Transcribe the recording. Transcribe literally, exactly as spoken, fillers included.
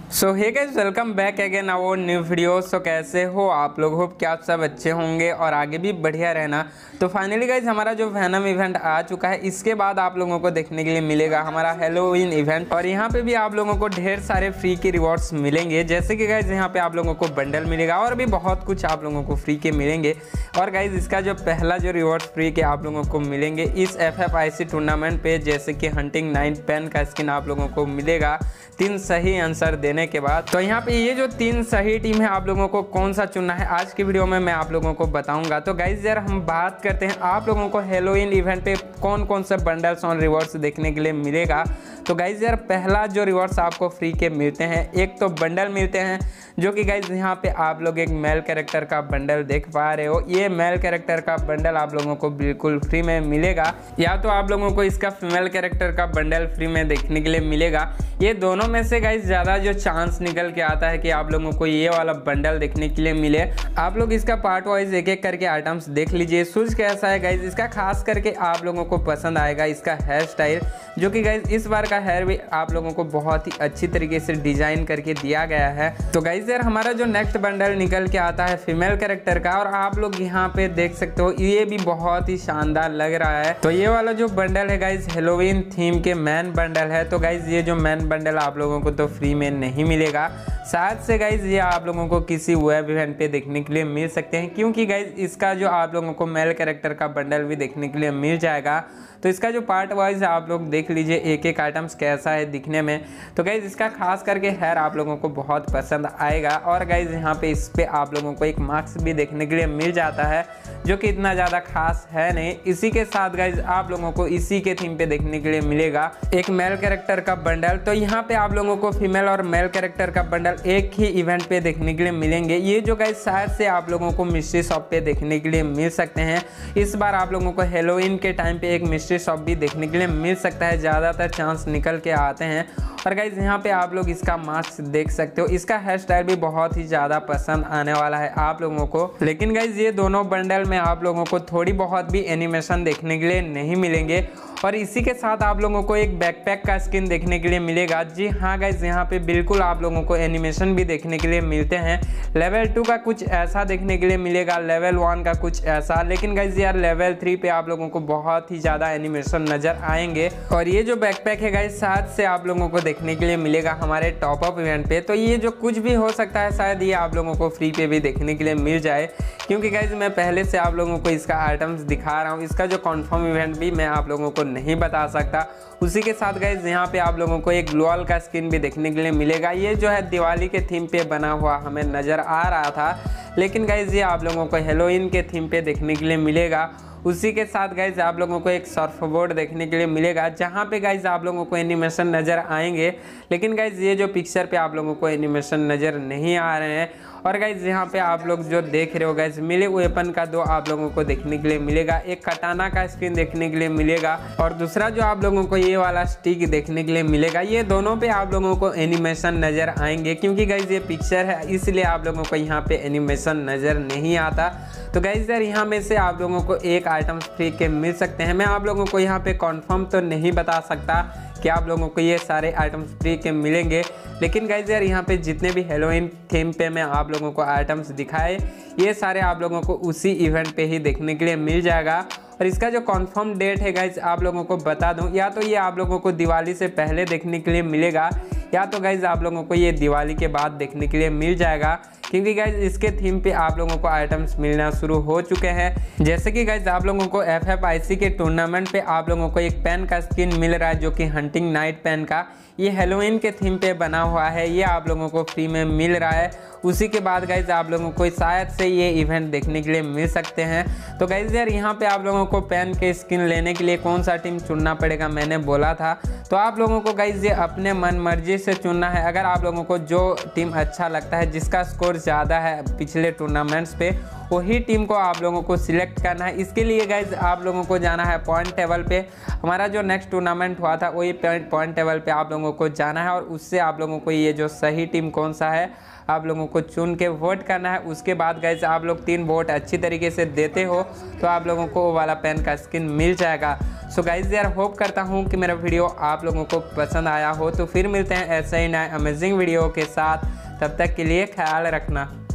So hey guys, welcome back again our new video. So कैसे हो आप लोग? होप कि आप सब अच्छे होंगे और आगे भी बढ़िया रहना। तो फाइनली गाइस हमारा जो वैनम इवेंट आ चुका है, इसके बाद आप लोगों को देखने के लिए मिलेगा हमारा हैलोवीन इवेंट। और यहाँ पे भी आप लोगों को ढेर सारे फ्री के रिवॉर्ड्स मिलेंगे, जैसे कि गाइस यहाँ पे आप लोगों को बंडल मिलेगा और भी बहुत कुछ आप लोगों को फ्री के मिलेंगे। और गाइस इसका जो पहला जो रिवॉर्ड फ्री के आप लोगों को मिलेंगे इस F F I C tournament पे, जैसे कि हंटिंग नाइट पेन का स्किन आप लोगों को मिलेगा तीन सही आंसर देने के बाद। तो यहाँ पे ये जो तीन सही टीम है, आप लोगों को कौन सा चुनना है आज की वीडियो में मैं आप लोगों को बताऊंगा। तो गाइज यार हम बात करते हैं आप लोगों को हैलोवीन इवेंट पे कौन कौन से बंडल्स और रिवॉर्ड्स देखने के लिए मिलेगा। तो गाइज यार पहला जो रिवॉर्ड्स आपको फ्री के मिलते हैं, एक तो बंडल मिलते हैं, जो कि गाइज यहाँ पे आप लोग एक मेल कैरेक्टर का बंडल देख पा रहे हो। ये मेल कैरेक्टर का बंडल आप लोगों को बिल्कुल फ्री में मिलेगा, या तो आप लोगों को इसका फीमेल कैरेक्टर का बंडल फ्री में देखने के लिए मिलेगा। ये दोनों में से गाइज ज़्यादा जो चांस निकल के आता है कि आप लोगों को ये वाला बंडल देखने के लिए मिले। आप लोग इसका पार्ट वाइज एक एक करके आइटम्स देख लीजिए। शूज कैसा है गाइज, इसका खास करके आप लोगों को पसंद आएगा इसका हेयर स्टाइल, जो कि गाइज इस बार का हेयर भी आप लोगों को बहुत ही अच्छी तरीके से डिजाइन करके दिया गया है। तो गाइज यार हमारा जो नेक्स्ट बंडल निकल के आता है फीमेल कैरेक्टर का, और आप लोग यहाँ पे देख सकते हो ये भी बहुत ही शानदार लग रहा है। तो ये वाला जो बंडल है गाइज हैलोवीन थीम के मैन बंडल है। तो गाइज ये जो मैन बंडल आप लोगों को तो फ्री में नहीं मिलेगा, शायद से गाइज ये आप लोगों को किसी वेब इवेंट पे देखने के लिए मिल सकते हैं, क्योंकि गाइज इसका जो आप लोगों को मेल कैरेक्टर का बंडल भी देखने के लिए मिल जाएगा। तो इसका जो पार्ट वाइज आप लोग देख लीजिए एक एक आइटम्स कैसा है दिखने में। तो गाइज इसका खास करके हेयर आप लोगों को बहुत पसंद आएगा। और गाइज यहाँ पे इस पे आप लोगों को एक मार्क्स भी देखने के लिए मिल जाता है, जो कि इतना ज़्यादा खास है नहीं। इसी के साथ गाइज आप लोगों को इसी के थीम पे देखने के लिए मिलेगा एक मेल कैरेक्टर का बंडल। तो यहाँ पे आप लोगों को फीमेल और मेल कैरेक्टर का बंडल एक ही इवेंट पे देखने के लिए मिलेंगे। ये जो गाइज शायद से आप लोगों को मिस्ट्री शॉप पे देखने के लिए मिल सकते हैं। इस बार आप लोगों को हैलोवीन के टाइम पे एक मिस्ट्री शॉप भी देखने के लिए मिल सकता है, ज़्यादातर चांस निकल के आते हैं। और गाइज यहाँ पे आप लोग इसका मास्क देख सकते हो, इसका हेयर स्टाइल भी बहुत ही ज़्यादा पसंद आने वाला है आप लोगों को। लेकिन गाइज ये दोनों बंडल में आप लोगों को थोड़ी बहुत भी एनिमेशन देखने के लिए नहीं मिलेंगे। और इसी के साथ आप लोगों को एक बैकपैक का स्किन देखने के लिए मिलेगा। जी हाँ गाइज, यहाँ पे बिल्कुल आप लोगों को एनिमेशन भी देखने के लिए मिलते हैं। लेवल टू का कुछ ऐसा देखने के लिए मिलेगा, लेवल वन का कुछ ऐसा। लेकिन गाइज यार लेवल थ्री पे आप लोगों को बहुत ही ज़्यादा एनिमेशन नज़र आएंगे। और ये जो बैकपैक है गाइज शायद से आप लोगों को देखने के लिए मिलेगा हमारे टॉप अप इवेंट पे। तो ये जो कुछ भी हो सकता है, शायद ये आप लोगों को फ्री पे भी देखने के लिए मिल जाए, क्योंकि गाइज मैं पहले से आप लोगों को इसका आइटम्स दिखा रहा हूँ। इसका जो कन्फर्म इवेंट भी मैं आप लोगों को नहीं बता सकता। उसी के साथ गाइज यहाँ पे आप लोगों को एक ग्लोअल का स्किन भी देखने के लिए मिलेगा। ये जो है दिवाली के थीम पे बना हुआ हमें नज़र आ रहा था, लेकिन गाइज ये आप लोगों को हैलोवीन के थीम पे देखने के लिए मिलेगा। उसी के साथ गाइज आप लोगों को एक सर्फ बोर्ड देखने के लिए मिलेगा, जहाँ पे गाइज आप लोगों को एनिमेशन नज़र आएंगे। लेकिन गाइज ये जो पिक्चर पे आप लोगों को एनिमेशन नज़र नहीं आ रहे हैं। और गाइज यहाँ पे आप लोग जो देख रहे हो गाइज मिले वेपन का दो आप लोगों को देखने के लिए मिलेगा, एक कटाना का स्किन देखने के लिए मिलेगा, और दूसरा जो आप लोगों को ये वाला स्टिक देखने के लिए मिलेगा। ये दोनों पे आप लोगों को एनिमेशन नज़र आएंगे, क्योंकि गाइज ये पिक्चर है इसलिए आप लोगों को यहाँ पे एनिमेशन नज़र नहीं आता। तो गाइज यार यहाँ में से आप लोगों को एक आइटम्स फ्री के मिल सकते हैं। मैं आप लोगों को यहाँ पे कंफर्म तो नहीं बता सकता कि आप लोगों को ये सारे आइटम्स फ्री के मिलेंगे, लेकिन गाइज यार यहाँ पे जितने भी हैलोवीन थीम पे मैं आप लोगों को आइटम्स दिखाए, ये सारे आप लोगों को उसी इवेंट पे ही देखने के लिए मिल जाएगा। और इसका जो कंफर्म डेट है गाइज आप लोगों को बता दूं, या तो ये आप लोगों को दिवाली से पहले देखने के लिए मिलेगा, या तो गाइज आप लोगों को ये दिवाली के बाद देखने के लिए मिल जाएगा, क्योंकि गाइज इसके थीम पे आप लोगों को आइटम्स मिलना शुरू हो चुके हैं। जैसे कि गाइज आप लोगों को एफ एफ आई सी के टूर्नामेंट पे आप लोगों को एक पेन का स्किन मिल रहा है, जो कि हंटिंग नाइट पेन का, ये हैलोवीन के थीम पे बना हुआ है, ये आप लोगों को फ्री में मिल रहा है। उसी के बाद गाइज आप लोगों को शायद से ये इवेंट देखने के लिए मिल सकते हैं। तो गाइज यार यहाँ पे आप लोगों को पेन के स्किन लेने के लिए कौन सा टीम चुनना पड़ेगा मैंने बोला था। तो आप लोगों को गाइज ये अपने मन मर्जी से चुनना है। अगर आप लोगों को जो टीम अच्छा लगता है, जिसका स्कोर ज़्यादा है पिछले टूर्नामेंट्स पे, वही टीम को आप लोगों को सिलेक्ट करना है। इसके लिए गाइज आप लोगों को जाना है पॉइंट टेबल पे। हमारा जो नेक्स्ट टूर्नामेंट हुआ था वही पॉइंट टेबल पे आप लोगों को जाना है और उससे आप लोगों को ये जो सही टीम कौन सा है आप लोगों को चुन के वोट करना है। उसके बाद गाइज आप लोग तीन वोट अच्छी तरीके से देते हो तो आप लोगों को वो वाला पेन का स्किन मिल जाएगा। सो गाइज यार होप करता हूँ कि मेरा वीडियो आप लोगों को पसंद आया हो। तो फिर मिलते हैं ऐसे ही नए अमेजिंग वीडियो के साथ, तब तक के लिए ख्याल रखना।